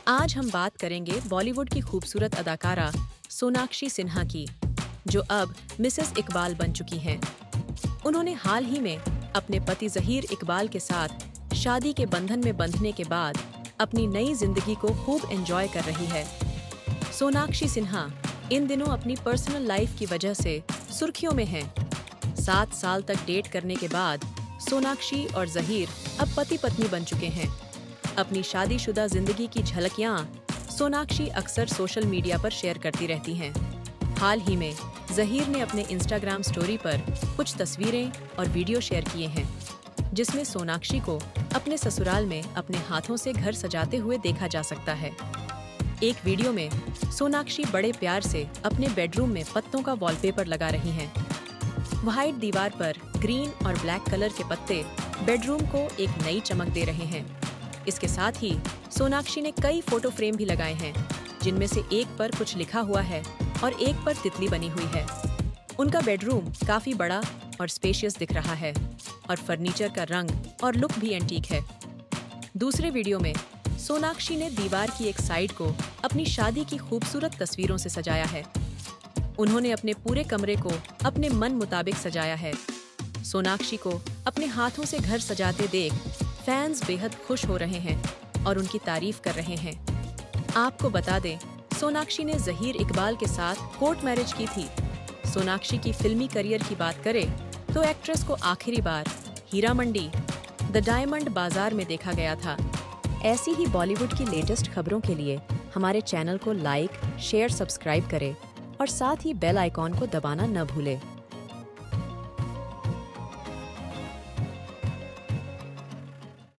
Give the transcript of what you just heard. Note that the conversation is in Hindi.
आज हम बात करेंगे बॉलीवुड की खूबसूरत अदाकारा सोनाक्षी सिन्हा की, जो अब मिसेस इकबाल बन चुकी हैं। उन्होंने हाल ही में अपने पति ज़हीर इकबाल के साथ शादी के बंधन में बंधने के बाद अपनी नई जिंदगी को खूब एंजॉय कर रही है। सोनाक्षी सिन्हा इन दिनों अपनी पर्सनल लाइफ की वजह से सुर्खियों में हैं। 7 साल तक डेट करने के बाद सोनाक्षी और ज़हीर अब पति पत्नी बन चुके हैं। अपनी शादीशुदा जिंदगी की झलकियां सोनाक्षी अक्सर सोशल मीडिया पर शेयर करती रहती हैं। हाल ही में ज़हीर ने अपने इंस्टाग्राम स्टोरी पर कुछ तस्वीरें और वीडियो शेयर किए हैं, जिसमें सोनाक्षी को अपने ससुराल में अपने हाथों से घर सजाते हुए देखा जा सकता है। एक वीडियो में सोनाक्षी बड़े प्यार से अपने बेडरूम में पत्तों का वॉलपेपर लगा रही हैं। व्हाइट दीवार पर ग्रीन और ब्लैक कलर के पत्ते बेडरूम को एक नई चमक दे रहे हैं। इसके साथ ही सोनाक्षी ने कई फोटो फ्रेम भी लगाए हैं, जिनमें से एक पर कुछ लिखा हुआ है और एक पर तितली बनी हुई है। उनका बेडरूम काफी बड़ा और स्पेशियस दिख रहा है और फर्नीचर का रंग और लुक भी एंटीक है। दूसरे वीडियो में सोनाक्षी ने दीवार की एक साइड को अपनी शादी की खूबसूरत तस्वीरों से सजाया है। उन्होंने अपने पूरे कमरे को अपने मन मुताबिक सजाया है। सोनाक्षी को अपने हाथों से घर सजाते देख फैंस बेहद खुश हो रहे हैं और उनकी तारीफ कर रहे हैं। आपको बता दें, सोनाक्षी ने ज़हीर इकबाल के साथ कोर्ट मैरिज की थी। सोनाक्षी की फिल्मी करियर की बात करें तो एक्ट्रेस को आखिरी बार हीरा मंडी, द डायमंड बाजार में देखा गया था। ऐसी ही बॉलीवुड की लेटेस्ट खबरों के लिए हमारे चैनल को लाइक, शेयर, सब्सक्राइब करें और साथ ही बेल आइकॉन को दबाना न भूलें।